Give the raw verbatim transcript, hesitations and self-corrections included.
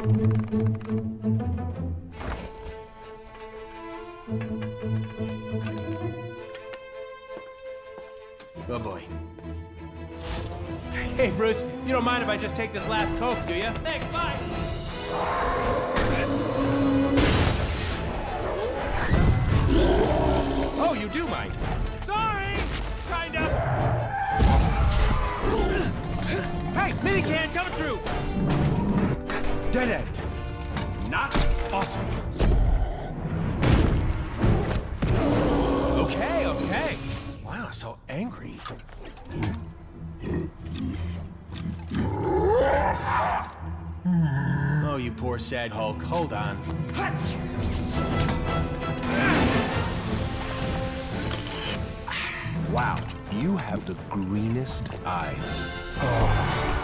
Oh boy. Hey, Bruce, you don't mind if I just take this last Coke, do you? Thanks, bye! Oh, you do mind. Sorry! Kind of. Hey, minican coming through! Dead end. Not awesome. Okay, okay. Wow, so angry. Oh, you poor sad Hulk. Hold on. Wow, you have the greenest eyes. Oh.